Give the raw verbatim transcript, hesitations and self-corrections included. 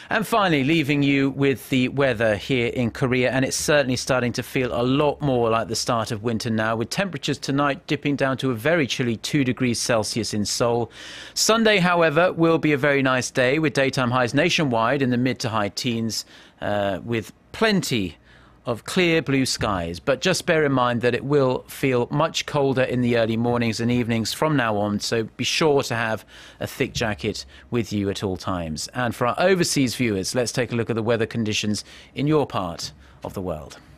And finally, leaving you with the weather here in Korea, and it's certainly starting to feel a lot more like the start of winter now, with temperatures tonight dipping down to a very chilly two degrees Celsius in Seoul. Sunday, however, will be a very nice day, with daytime highs nationwide in the mid to high teens, uh, with plenty of clear blue skies. But just bear in mind that it will feel much colder in the early mornings and evenings from now on, so be sure to have a thick jacket with you at all times. And for our overseas viewers, let's take a look at the weather conditions in your part of the world.